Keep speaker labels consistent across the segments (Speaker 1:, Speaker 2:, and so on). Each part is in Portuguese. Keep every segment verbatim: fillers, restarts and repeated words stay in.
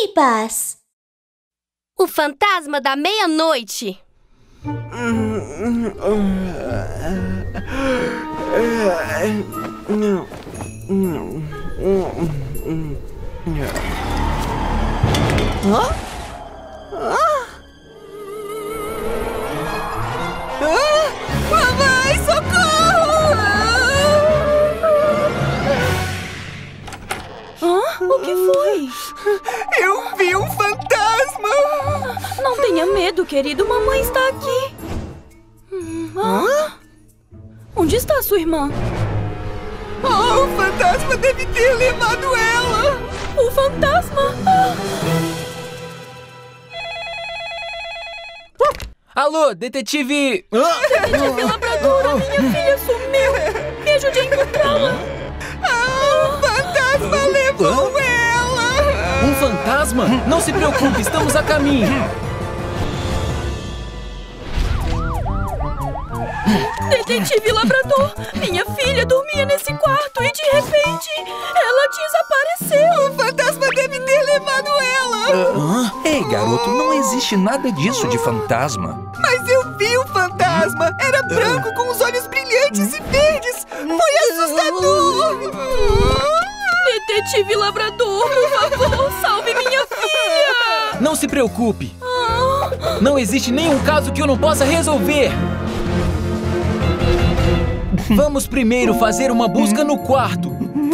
Speaker 1: Pipas!
Speaker 2: O fantasma da meia-noite.
Speaker 3: Hã? Ah! Ah! Mamãe, socorro!
Speaker 4: Hã? O que foi?
Speaker 3: Eu vi um fantasma!
Speaker 4: Não tenha medo, querido. Mamãe está aqui. Hã? Onde está sua irmã?
Speaker 3: Oh, o fantasma deve ter levado ela!
Speaker 4: O fantasma? Ah.
Speaker 5: Alô, detetive...
Speaker 4: Detetive Labrador, a minha filha sumiu. Me ajude a encontrá-la.
Speaker 3: Ah, o fantasma levou ela!
Speaker 5: Um fantasma? Não se preocupe, estamos a caminho.
Speaker 4: Detetive Labrador, minha filha dormia nesse quarto e de repente ela desapareceu.
Speaker 3: O fantasma deve ter levado ela.
Speaker 6: Uh, ei, garoto, não existe nada disso de fantasma.
Speaker 3: Mas eu vi o fantasma. Era branco com os olhos brilhantes e verdes. Foi assustador.
Speaker 4: Detetive Labrador, por favor, salve minha filha.
Speaker 5: Não se preocupe. Não existe nenhum caso que eu não possa resolver. Vamos primeiro fazer uma busca no quarto.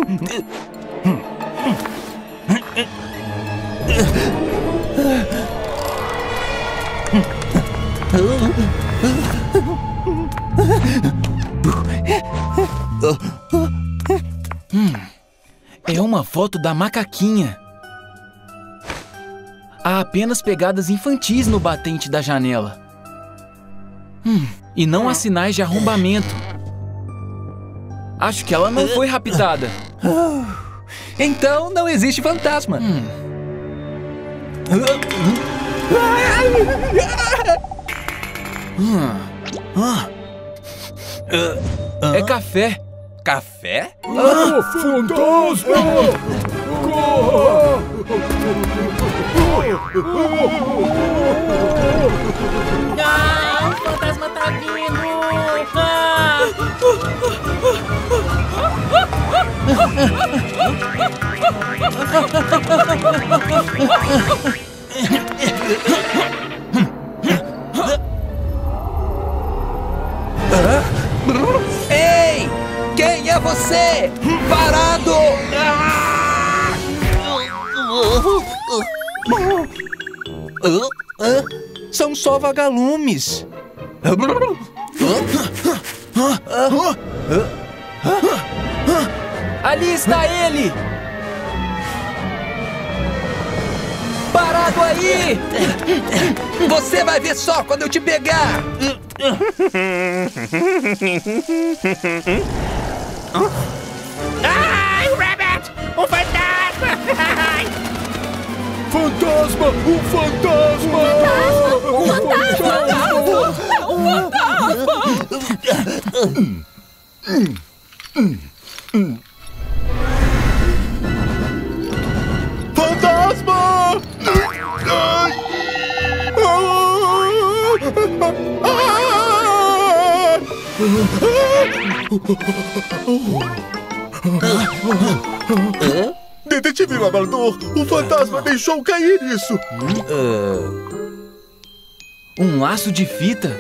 Speaker 5: Hum, é uma foto da macaquinha. Há apenas pegadas infantis no batente da janela. Hum, e não há sinais de arrombamento. Acho que ela não foi raptada.
Speaker 6: Então não existe fantasma.
Speaker 5: Hum. É café.
Speaker 6: Café?
Speaker 7: Ah, fantasma!
Speaker 8: Ah, o fantasma tá vindo! Ah!
Speaker 6: Ei! Quem é você? Parado! Ah! São só vagalumes.
Speaker 5: Ali está ele! Parado aí!
Speaker 6: Você vai ver só quando eu te pegar!
Speaker 8: Ai, o Rabbit! O fantasma!
Speaker 7: Fantasma! O fantasma!
Speaker 4: O fantasma! É um fantasma!
Speaker 7: Fantasma! Detetive Labrador, o fantasma deixou cair isso.
Speaker 5: Um laço de fita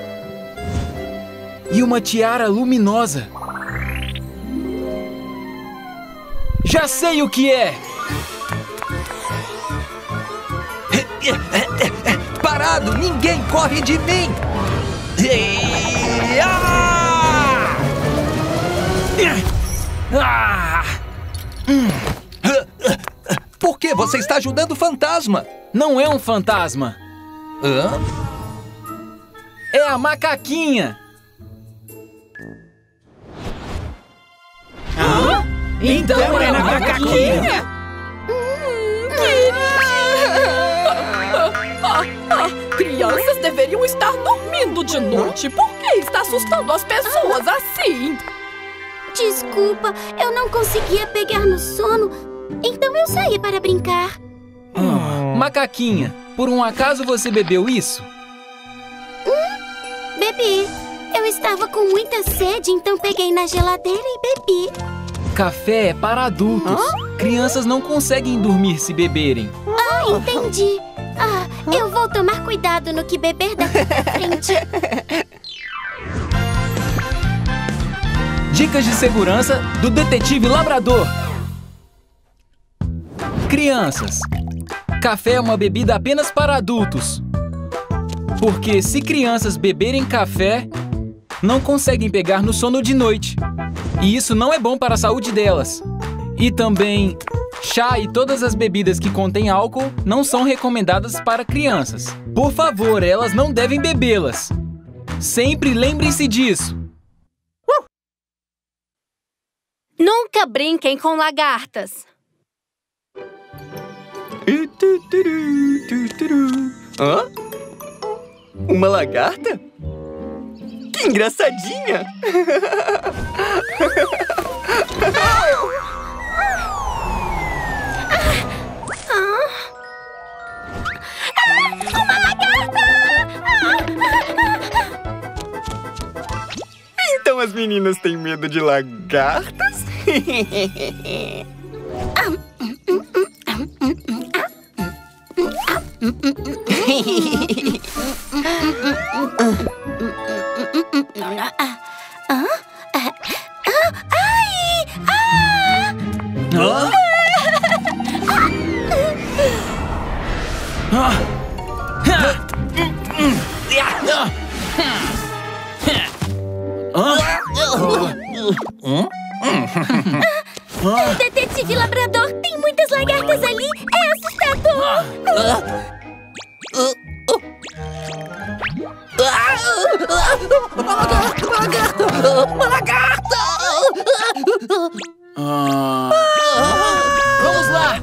Speaker 5: e uma tiara luminosa. Já sei o que é!
Speaker 6: Parado! Ninguém corre de mim! Por que você está ajudando o fantasma?
Speaker 5: Não é um fantasma.
Speaker 6: Hã?
Speaker 5: É a macaquinha.
Speaker 8: Hã? Então, então é a macaquinha?
Speaker 4: Hum, ah, ah, crianças deveriam estar dormindo de noite. Por que está assustando as pessoas assim?
Speaker 1: Desculpa, eu não conseguia pegar no sono, então eu saí para brincar.
Speaker 5: Ah, macaquinha, por um acaso você bebeu isso?
Speaker 2: Hum, bebi. Eu estava com muita sede, então peguei na geladeira e bebi.
Speaker 5: Café é para adultos. Hã? Crianças não conseguem dormir se beberem.
Speaker 2: Ah, entendi. Ah, eu vou tomar cuidado no que beber daqui pra frente.
Speaker 5: Dicas de segurança do Detetive Labrador. Crianças, café é uma bebida apenas para adultos. Porque se crianças beberem café, não conseguem pegar no sono de noite. E isso não é bom para a saúde delas. E também, chá e todas as bebidas que contêm álcool não são recomendadas para crianças. Por favor, elas não devem bebê-las. Sempre lembrem-se disso.
Speaker 2: Uh! Nunca brinquem com lagartas.
Speaker 3: Hã? Uma lagarta? Que engraçadinha!
Speaker 2: Uma lagarta!
Speaker 3: Então as meninas têm medo de lagartas?
Speaker 2: O detetive labrador tem muitas lagartas ali. É assustador.
Speaker 8: Uma lagarta!
Speaker 5: Ah. Vamos lá!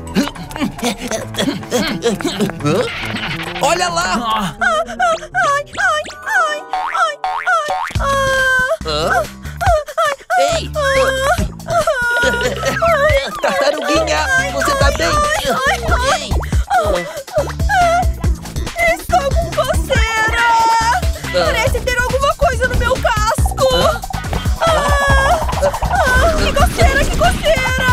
Speaker 8: Olha lá!
Speaker 4: Ai, ai, ai, ai, ai, ai.
Speaker 8: Ei! Tartaruguinha, você tá bem? Ei!
Speaker 4: Estou com coceira! Parece ter alguma coisa no meu casco! Ah, ah, que coceira, que coceira!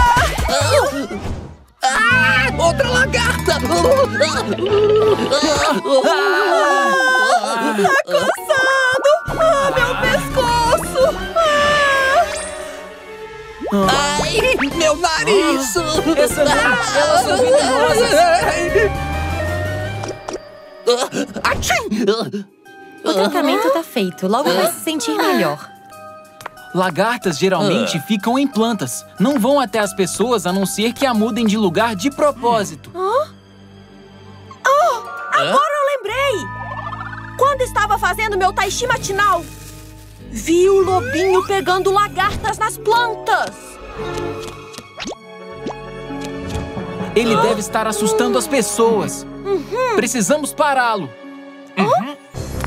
Speaker 8: Ah, outra lagarta!
Speaker 4: Tá cansado! Ah, meu pescoço! Ah.
Speaker 8: Ai, meu nariz!
Speaker 5: Essa não, elas são venenosas!
Speaker 1: O tratamento tá feito, logo vai se sentir melhor.
Speaker 5: Lagartas geralmente ficam em plantas. Não vão até as pessoas a não ser que a mudem de lugar de propósito.
Speaker 4: Hã? Oh, agora eu lembrei! Quando estava fazendo meu tai chi matinal, vi o lobinho pegando lagartas nas plantas.
Speaker 5: Ele ah? deve estar assustando as pessoas. Uhum. Precisamos pará-lo. Uhum.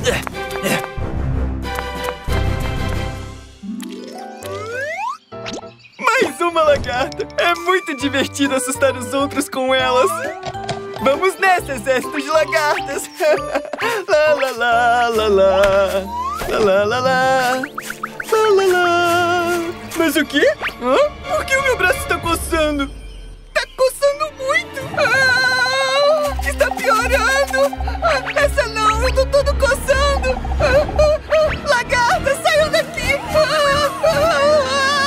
Speaker 3: Mais uma lagarta! É muito divertido assustar os outros com elas! Vamos nessa, exército de lagartas! Lá, lá, lá, lá, lá. Lá, lá, lá, lá. Lá, lá, lá. Mas o quê? Hã? Por que o meu braço está coçando? Tá coçando muito! Ah, está piorando! Ah, essa não, eu tô todo coçando! Ah, ah, ah. Lagarta, saiam daqui! Ah, ah,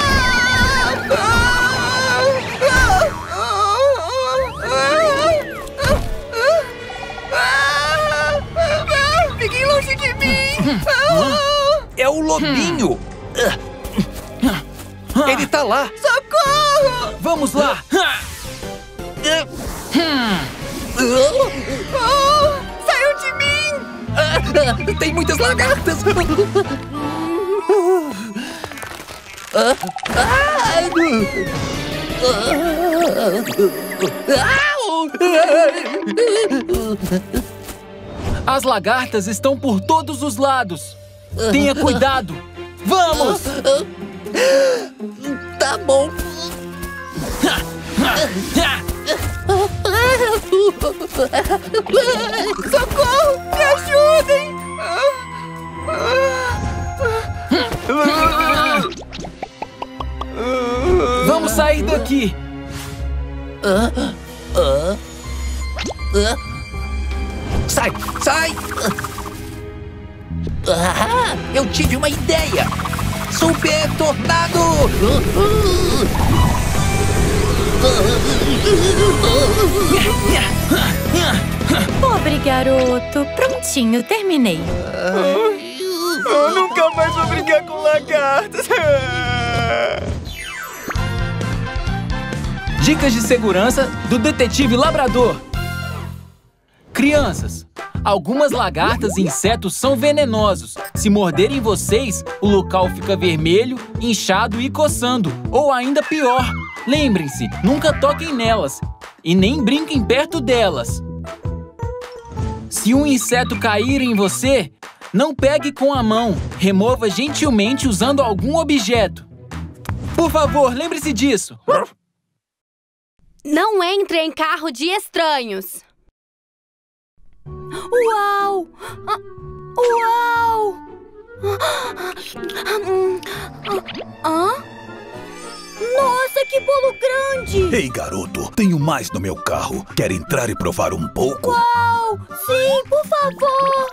Speaker 3: fiquem longe de mim!
Speaker 6: É o lobinho! Ele tá lá!
Speaker 3: Socorro!
Speaker 5: Vamos lá!
Speaker 3: Oh, saiam de mim!
Speaker 8: Tem muitas lagartas!
Speaker 5: As lagartas estão por todos os lados. Tenha cuidado. Vamos!
Speaker 8: Tá bom.
Speaker 2: Socorro! Me ajudem!
Speaker 5: Vamos sair daqui!
Speaker 8: Sai, sai! Ah, eu tive uma ideia! Super Tornado!
Speaker 1: Pobre garoto. Prontinho, terminei.
Speaker 3: Eu nunca mais vou brincar com lagartas.
Speaker 5: Dicas de segurança do Detetive Labrador. Crianças, algumas lagartas e insetos são venenosos. Se morderem vocês, o local fica vermelho, inchado e coçando. Ou ainda pior, lembrem-se, nunca toquem nelas e nem brinquem perto delas. Se um inseto cair em você, não pegue com a mão. Remova gentilmente usando algum objeto. Por favor, lembre-se disso.
Speaker 2: Não entre em carro de estranhos. Uau! Uau! Hã? Nossa, que bolo grande!
Speaker 7: Ei, garoto, tenho mais no meu carro. Quer entrar e provar um pouco?
Speaker 2: Uau! Sim, por favor!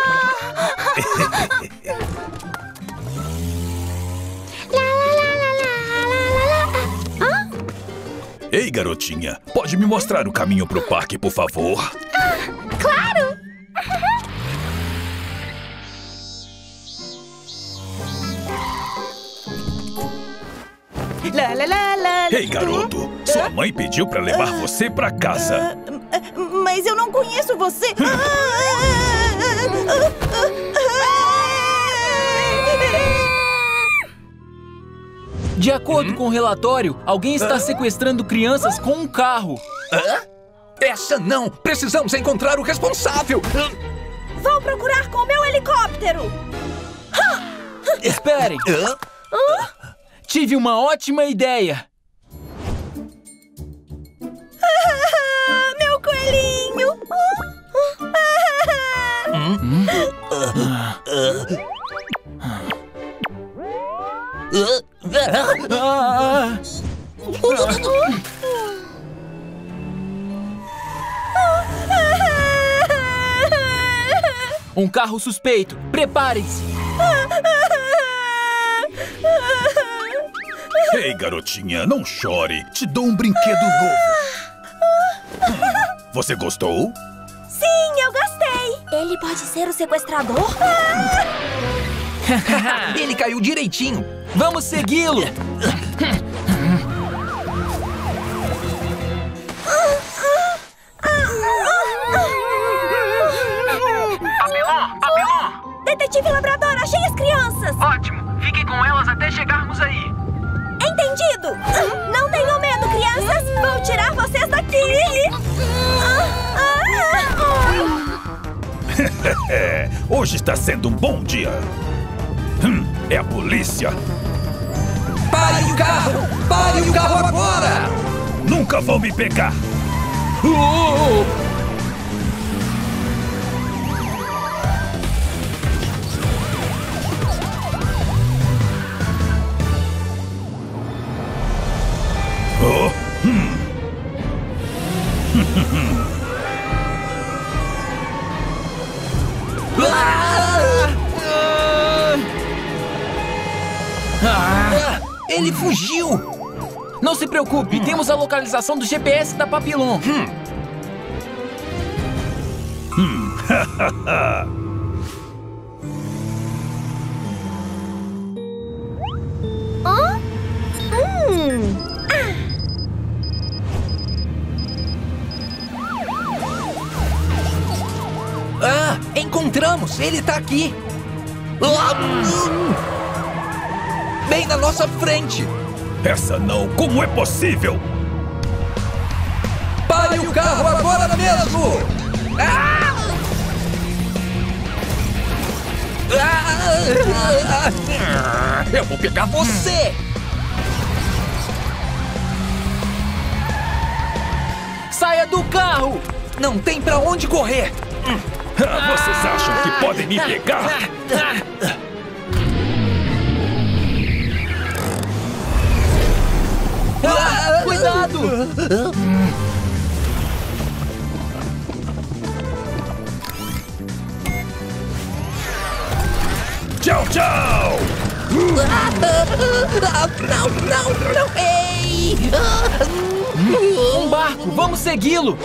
Speaker 7: Ei, garotinha, pode me mostrar o caminho pro parque, por favor?
Speaker 2: Ah, claro!
Speaker 4: Lá, lá, lá, lá.
Speaker 7: Ei, garoto, sua mãe pediu pra levar você pra casa.
Speaker 4: Mas eu não conheço você.
Speaker 5: De acordo com o relatório, alguém está sequestrando crianças com um carro.
Speaker 8: Hã? Essa não! Precisamos encontrar o responsável!
Speaker 4: Vou procurar com o meu helicóptero.
Speaker 5: Esperem! Tive uma ótima ideia!
Speaker 4: Ah, meu coelhinho!
Speaker 5: Hum? Ah! Um carro suspeito! Preparem-se!
Speaker 7: Ei, garotinha, não chore. Te dou um brinquedo novo. Hum, você gostou?
Speaker 2: Sim, eu gostei! Ele pode ser o sequestrador?
Speaker 8: Ele caiu direitinho!
Speaker 5: Vamos segui-lo!
Speaker 9: Papelão, papelão!
Speaker 4: Detetive Labrador, achei as crianças!
Speaker 9: Ótimo! Fiquem com elas até chegarmos aí!
Speaker 4: Entendido! Não tenham medo, crianças! Vou tirar vocês daqui!
Speaker 7: Hoje está sendo um bom dia. Hum, é a polícia.
Speaker 8: Pare o carro! Pare o carro agora!
Speaker 7: Nunca vão me pegar.
Speaker 5: Uh!
Speaker 7: Oh, hum.
Speaker 8: Ah, ele fugiu!
Speaker 5: Não se preocupe, hum. temos a localização do G P S da Papillon.
Speaker 7: Hum. Hum.
Speaker 2: Hã? Hum.
Speaker 8: Ah, encontramos! Ele tá aqui! Bem na nossa frente!
Speaker 7: Essa não! Como é possível?
Speaker 8: Pare o carro agora mesmo! Ah! Ah! Eu vou pegar você!
Speaker 5: Saia do carro!
Speaker 8: Não tem pra onde correr.
Speaker 7: Ah, vocês acham que podem me pegar?
Speaker 5: Ah, cuidado!
Speaker 7: Tchau, tchau!
Speaker 8: Não, não, não! Ei!
Speaker 5: Um barco! Vamos segui-lo!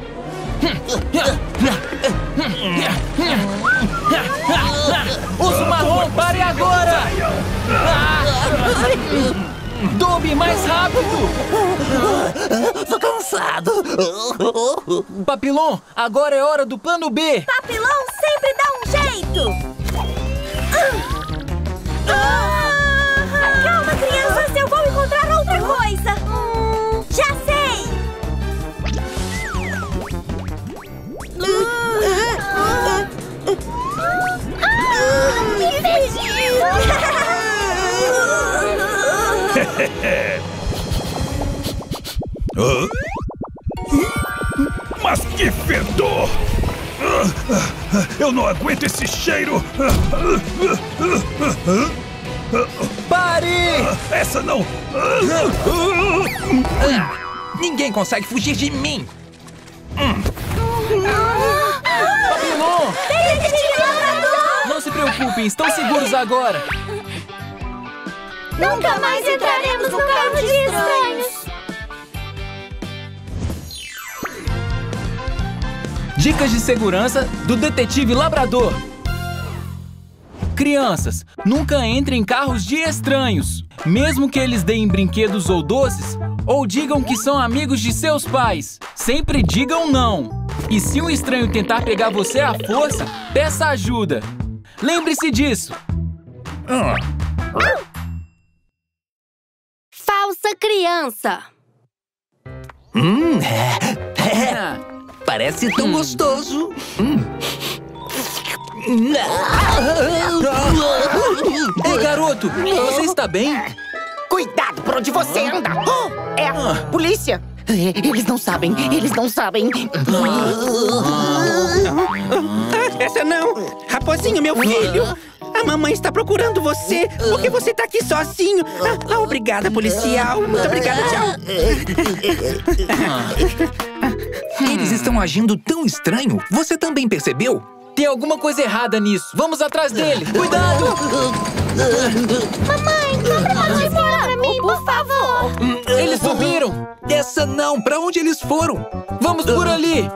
Speaker 5: Urso Marrom, pare agora! Dobby, mais rápido!
Speaker 8: Tô cansado!
Speaker 5: Papillon, agora é hora do plano B!
Speaker 2: Papillon sempre dá um jeito! Ah, calma, crianças! Eu vou encontrar outra coisa! Hum, já sei! Ah, me perdi!
Speaker 7: Hã? Mas que fedor! Eu não aguento esse cheiro!
Speaker 5: Pare!
Speaker 7: Essa não!
Speaker 8: Ninguém consegue fugir de mim!
Speaker 5: Papillon! Não se preocupem, estão seguros agora!
Speaker 2: Nunca mais entraremos no carro de estranhos!
Speaker 5: Dicas de segurança do Detetive Labrador. Crianças, nunca entrem em carros de estranhos. Mesmo que eles deem brinquedos ou doces, ou digam que são amigos de seus pais. Sempre digam não. E se um estranho tentar pegar você à força, peça ajuda. Lembre-se disso.
Speaker 2: Falsa criança!
Speaker 8: Hum, é, é. Parece tão gostoso. Hum.
Speaker 5: Ei, garoto, você está bem?
Speaker 10: Cuidado por onde você anda! Oh, é a polícia! Eles não sabem, eles não sabem.
Speaker 11: Essa não! Raposinho, meu filho! A mamãe está procurando você! Por que você está aqui sozinho? Ah, ah, obrigada, policial! Muito obrigada, tchau!
Speaker 8: Eles estão agindo tão estranho. Você também percebeu?
Speaker 5: Tem alguma coisa errada nisso. Vamos atrás dele. Cuidado!
Speaker 2: Mamãe, compra uma tesoura pra mim, por favor!
Speaker 5: Eles subiram!
Speaker 8: Essa não! Pra onde eles foram?
Speaker 5: Vamos por ali!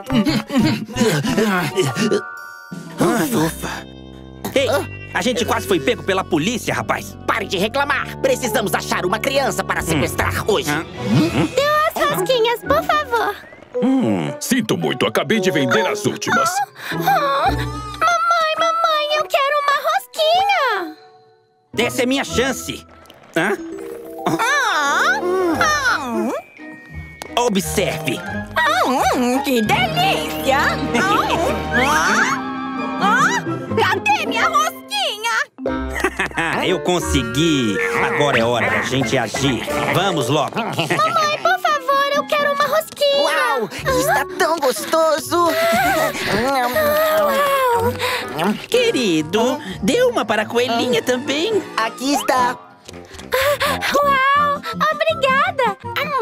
Speaker 11: Ah, ufa! Ei, a gente quase foi pego pela polícia, rapaz!
Speaker 10: Pare de reclamar! Precisamos achar uma criança para sequestrar hoje!
Speaker 2: Dê as rosquinhas, por favor!
Speaker 7: Hum, sinto muito, acabei de vender as últimas.
Speaker 2: Oh, mamãe, mamãe, eu quero uma rosquinha!
Speaker 11: Essa é minha chance! Hã?
Speaker 2: Ah, ah.
Speaker 11: Observe!
Speaker 4: Hum, que delícia! Ah, ah, cadê minha rosquinha?
Speaker 11: Eu consegui! Agora é hora da gente agir. Vamos logo!
Speaker 2: Mamãe, por favor, eu quero uma rosquinha!
Speaker 10: Uau! Está tão gostoso!
Speaker 11: Querido, dê uma para a coelhinha também.
Speaker 10: Aqui está!
Speaker 2: Uau! Obrigada!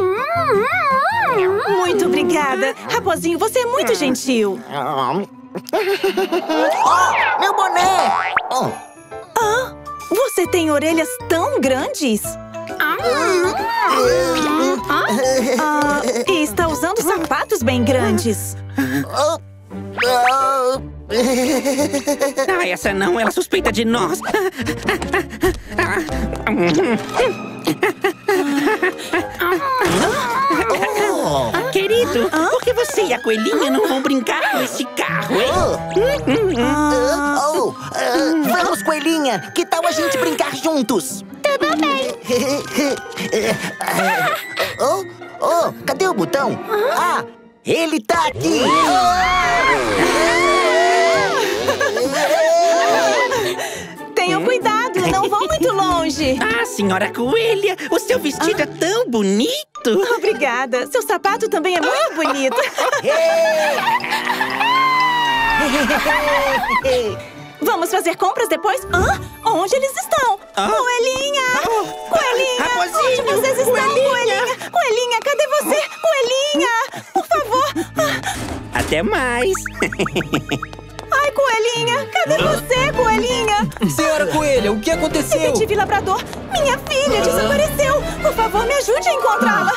Speaker 4: Muito obrigada! Raposinho, você é muito gentil!
Speaker 10: Oh, meu boné! Oh.
Speaker 4: Ah, você tem orelhas tão grandes? Ah, e está usando sapatos bem grandes.
Speaker 11: Ah, essa não, ela suspeita de nós. Oh. Querido, por que você e a coelhinha não vão brincar com esse carro, hein?
Speaker 10: Oh. Oh. Uh, vamos, coelhinha! Que tal a gente brincar juntos?
Speaker 2: Tudo bem!
Speaker 10: Oh, oh, cadê o botão? Ah, ele tá aqui!
Speaker 4: Tenham cuidado, não vão muito longe!
Speaker 11: Ah, senhora Coelha, o seu vestido ah. é tão bonito.
Speaker 12: Obrigada. Seu sapato também é muito bonito. Vamos fazer compras depois? Hã? Onde eles estão? Ah? Coelhinha! Oh. Coelhinha!
Speaker 11: Raposinho!
Speaker 12: Onde vocês estão?
Speaker 11: Coelhinha!
Speaker 12: Coelhinha! Coelhinha, cadê você? Coelhinha! Por favor!
Speaker 11: Até mais!
Speaker 12: Ai, Coelhinha! Cadê você, Coelhinha?
Speaker 5: Senhora Coelha, o que aconteceu?
Speaker 12: Detetive Labrador, minha filha desapareceu! Por favor, me ajude a encontrá-la!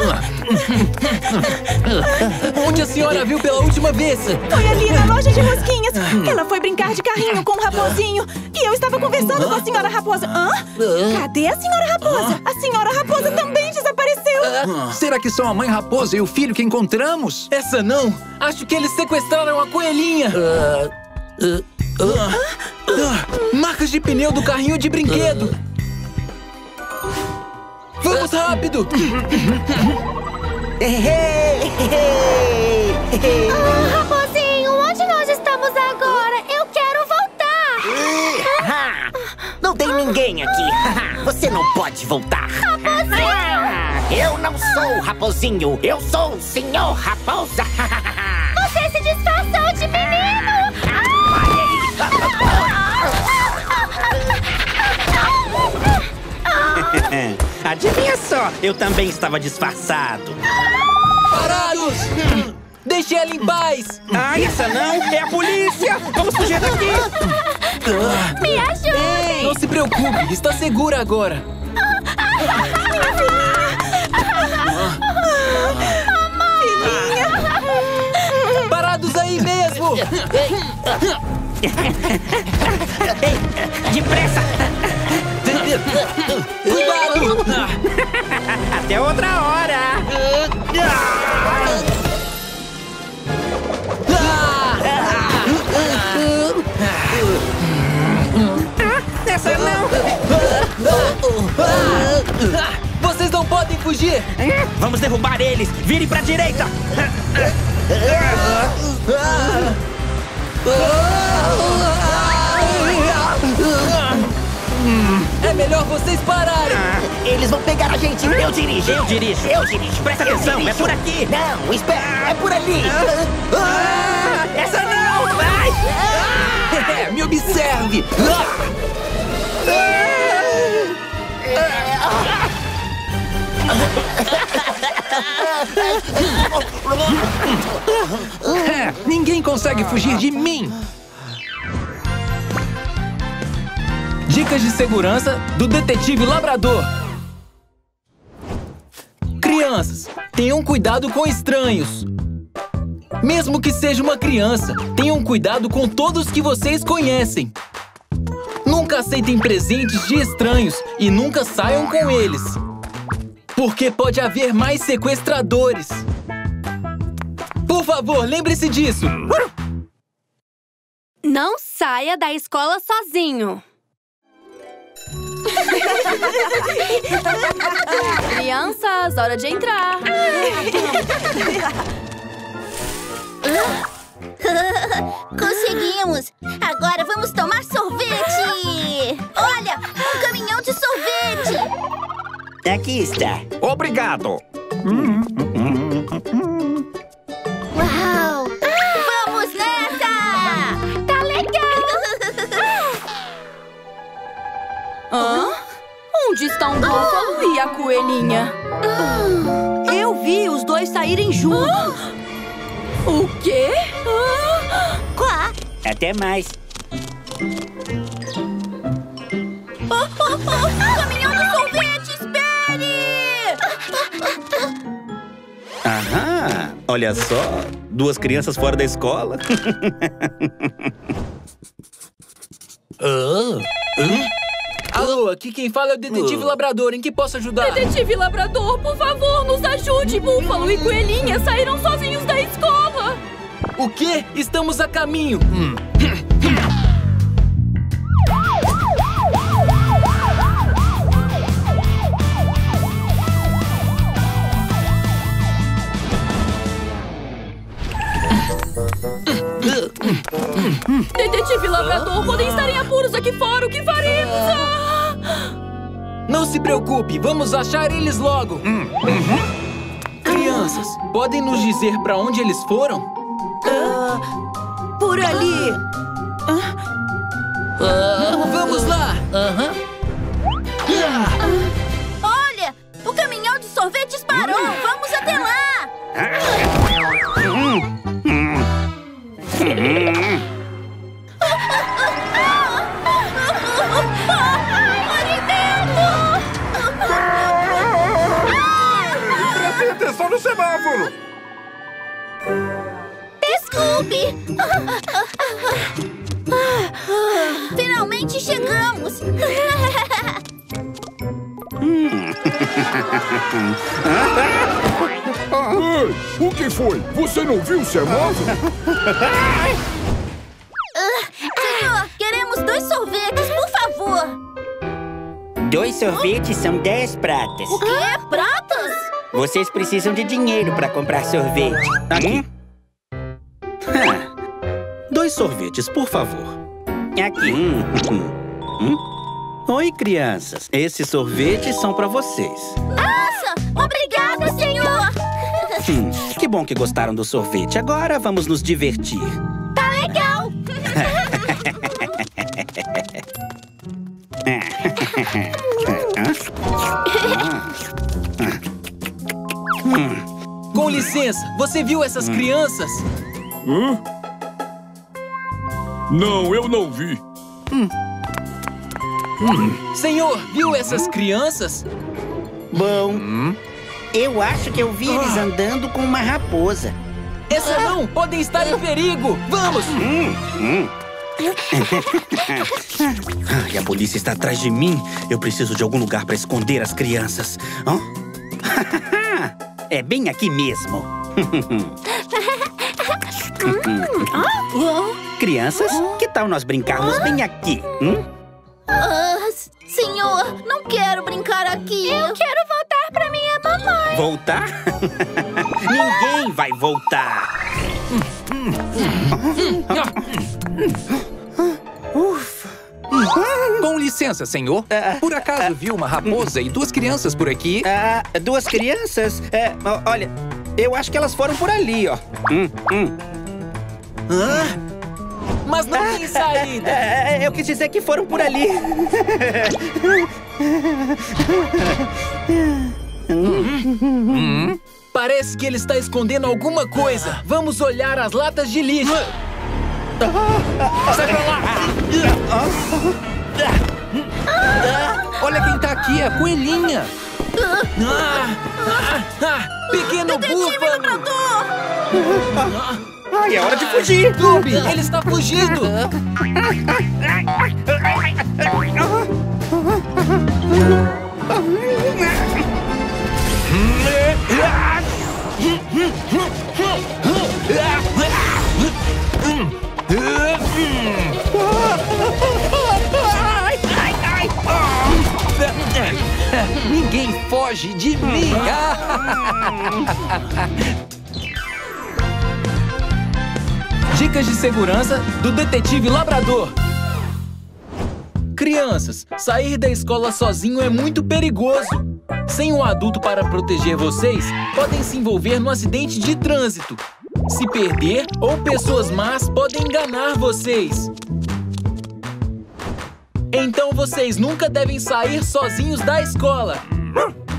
Speaker 5: Onde a senhora viu pela última vez?
Speaker 12: Foi ali na loja de rosquinhas. Ela foi brincar de carrinho com o Raposinho. E eu estava conversando com a senhora Raposa. Hã? Cadê a senhora Raposa? A senhora Raposa também desapareceu.
Speaker 6: Será que são a mãe Raposa e o filho que encontramos?
Speaker 5: Essa não! Acho que eles sequestraram a coelhinha! Uh, uh, uh, uh, marcas de pneu do carrinho de brinquedo! Vamos rápido!
Speaker 2: Ah, Raposinho, onde nós estamos agora? Eu quero voltar!
Speaker 10: Não tem ninguém aqui! Você não pode voltar!
Speaker 2: Raposinho!
Speaker 10: Eu não sou o Raposinho! Eu sou o senhor Raposa!
Speaker 2: Você se disfarçou de menino!
Speaker 11: Adivinha só, eu também estava disfarçado.
Speaker 5: Parados! Deixe ela em paz!
Speaker 11: Ai, essa não! É a polícia! Vamos fugir daqui!
Speaker 2: Me ajude!
Speaker 5: Não se preocupe, está segura agora!
Speaker 2: Mamãe!
Speaker 5: Parados aí mesmo!
Speaker 11: Depressa!
Speaker 5: Cuidado!
Speaker 11: Até outra hora! Essa não!
Speaker 5: Vocês não podem fugir!
Speaker 11: Vamos derrubar eles! Virem pra direita!
Speaker 5: É melhor vocês pararem!
Speaker 10: Ah, eles vão pegar a gente! Eu dirijo!
Speaker 11: Eu dirijo!
Speaker 10: Eu dirijo!
Speaker 11: Presta atenção!
Speaker 10: Dirijo.
Speaker 11: É por aqui!
Speaker 10: Não, espera! É por ali!
Speaker 11: Ah, ah, essa não! Vai!
Speaker 6: É, me observe! É, ninguém consegue fugir de mim!
Speaker 5: Dicas de segurança do Detetive Labrador. Crianças, tenham cuidado com estranhos. Mesmo que seja uma criança, tenham cuidado com todos que vocês conhecem. Nunca aceitem presentes de estranhos e nunca saiam com eles. Porque pode haver mais sequestradores. Por favor, lembre-se disso.
Speaker 2: Não saia da escola sozinho. Crianças, hora de entrar.
Speaker 13: Conseguimos! Agora vamos tomar sorvete! Olha, um caminhão de sorvete!
Speaker 11: Aqui está.
Speaker 6: Obrigado!
Speaker 13: Uau! Vamos nessa! Tá legal!
Speaker 4: Hã? Onde está um búfalo e a coelhinha? Eu vi os dois saírem juntos. O quê?
Speaker 13: Quá!
Speaker 11: Até mais.
Speaker 13: Oh, oh, oh! Caminhão do sorvete, espere!
Speaker 11: Aham! Olha só, duas crianças fora da escola.
Speaker 5: Ah, hã? Alô, aqui quem fala é o Detetive Labrador. Em que posso ajudar?
Speaker 4: Detetive Labrador, por favor, nos ajude. Búfalo e coelhinha saíram sozinhos da escola.
Speaker 5: O quê? Estamos a caminho. Hum.
Speaker 4: Detetive Labrador, podem estar em apuros aqui fora. O que faremos? Ah!
Speaker 5: Não se preocupe, vamos achar eles logo.
Speaker 7: Hum, uhum.
Speaker 5: Crianças, podem nos dizer pra onde eles foram?
Speaker 4: Uh, por ali.
Speaker 5: Uh, vamos lá.
Speaker 13: Uh-huh. uh, olha, o caminhão de sorvetes parou. Uh. Vamos até lá.
Speaker 7: Preste atenção no semáforo!
Speaker 13: Desculpe! Finalmente chegamos!
Speaker 7: Ei, o que foi? Você não viu o semáforo?
Speaker 13: Senhor, queremos dois sorvetes, por favor!
Speaker 11: Dois sorvetes são dez pratas.
Speaker 13: O quê? Pratas?
Speaker 11: Vocês precisam de dinheiro para comprar sorvete. Aqui. Hum? Dois sorvetes, por favor. Aqui. Hum. Hum? Oi, crianças. Esses sorvetes são para vocês.
Speaker 13: Nossa! Obrigada, senhor!
Speaker 11: Hum, que bom que gostaram do sorvete. Agora vamos nos divertir.
Speaker 13: Tá legal!
Speaker 5: Com licença, você viu essas hum. crianças?
Speaker 7: Hã? Não, eu não vi.
Speaker 5: Hum. Hum. Senhor, viu essas crianças?
Speaker 11: Bom, hum? eu acho que eu vi eles andando com uma raposa.
Speaker 5: Essa não! Podem estar em perigo! Vamos!
Speaker 11: Hum, hum. Ai, a polícia está atrás de mim. Eu preciso de algum lugar para esconder as crianças. Oh? É bem aqui mesmo. Crianças, que tal nós brincarmos bem aqui? Hum?
Speaker 13: Uh, senhor, não quero brincar aqui. Eu quero voltar pra minha mamãe.
Speaker 11: Voltar? Ninguém vai voltar.
Speaker 6: Ufa. Com licença, senhor. Por acaso viu uma raposa e duas crianças por aqui?
Speaker 11: Uh, duas crianças? Uh, olha, eu acho que elas foram por ali, ó. Hum, hum.
Speaker 5: Hã? Mas não tem saída.
Speaker 11: Uh, eu quis dizer que foram por ali.
Speaker 5: hum? Parece que ele está escondendo alguma coisa. Vamos olhar as latas de lixo. Sai pra lá!
Speaker 6: Olha quem tá aqui, a coelhinha!
Speaker 5: Ah, ah, ah, pequeno búfalo!
Speaker 11: Ai, é hora de fugir!
Speaker 5: Dubi, ele está fugindo!
Speaker 6: Ninguém foge de mim!
Speaker 5: Dicas de segurança do Detetive Labrador. Crianças, sair da escola sozinho é muito perigoso. Sem um adulto para proteger vocês, podem se envolver num acidente de trânsito, se perder ou pessoas más podem enganar vocês. Então vocês nunca devem sair sozinhos da escola.